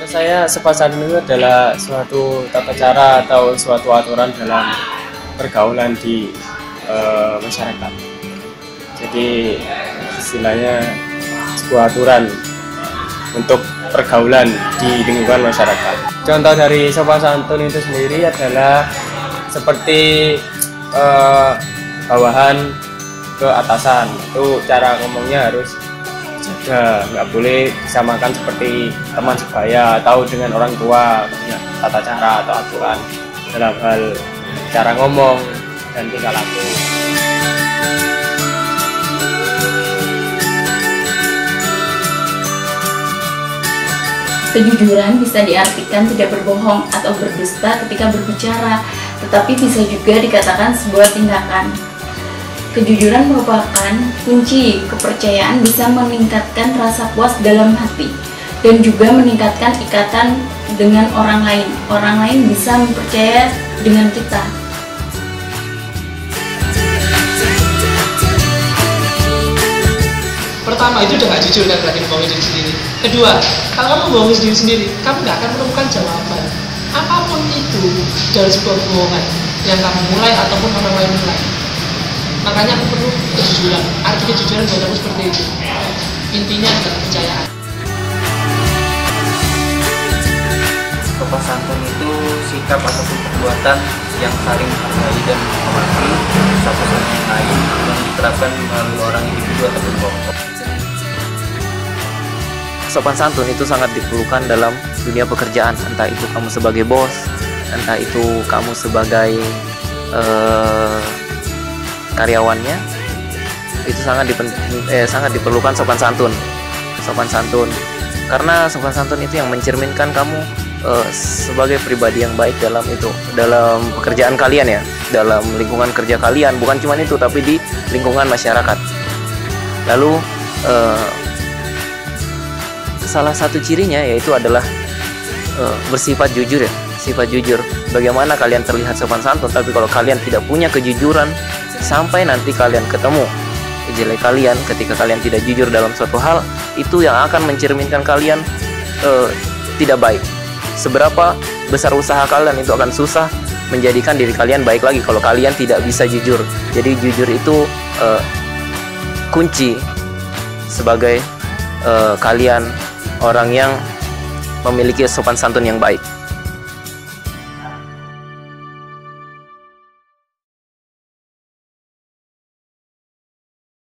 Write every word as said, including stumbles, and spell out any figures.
saya sopan santun itu adalah suatu tata cara atau suatu aturan dalam pergaulan di uh, masyarakat. Jadi istilahnya sebuah aturan untuk pergaulan di lingkungan masyarakat. Contoh dari sopan santun itu sendiri adalah seperti uh, bawahan ke atasan, itu cara ngomongnya harus jaga, nggak boleh disamakan seperti teman sebaya atau dengan orang tua, punya tata cara atau aturan dalam hal cara ngomong dan tingkah laku. Kejujuran bisa diartikan tidak berbohong atau berdusta ketika berbicara, tetapi bisa juga dikatakan sebuah tindakan. Kejujuran merupakan kunci kepercayaan, bisa meningkatkan rasa puas dalam hati dan juga meningkatkan ikatan dengan orang lain. Orang lain bisa mempercaya dengan kita. Pertama, itu udah gak jujur kan, berarti membohongi diri sendiri. Kedua, kalau kamu membohongi diri sendiri, kamu gak akan menemukan jawaban apapun itu dari sebuah kebohongan yang kamu mulai ataupun orang lain mulai. Makanya aku perlu kejujuran. Arti kejujuran buat aku seperti itu. Intinya adalah kepercayaan. Sopan santun itu sikap ataupun perbuatan yang saling menghargai dan menghormati satu sama yang lain yang diterapkan melalui orang individu ataupun kelompok. Sopan santun itu sangat diperlukan dalam dunia pekerjaan, entah itu kamu sebagai bos, entah itu kamu sebagai uh, karyawannya, itu sangat dipen, eh, sangat diperlukan sopan santun, sopan santun, karena sopan santun itu yang mencerminkan kamu uh, sebagai pribadi yang baik dalam itu, dalam pekerjaan kalian ya, dalam lingkungan kerja kalian, bukan cuma itu, tapi di lingkungan masyarakat. Lalu uh, salah satu cirinya yaitu adalah uh, bersifat jujur ya, sifat jujur. Bagaimana kalian terlihat sopan santun, tapi kalau kalian tidak punya kejujuran, sampai nanti kalian ketemu jelek kalian ketika kalian tidak jujur dalam suatu hal, itu yang akan mencerminkan kalian uh, tidak baik. Seberapa besar usaha kalian, itu akan susah menjadikan diri kalian baik lagi kalau kalian tidak bisa jujur. Jadi jujur itu uh, kunci sebagai uh, kalian orang yang memiliki sopan santun yang baik.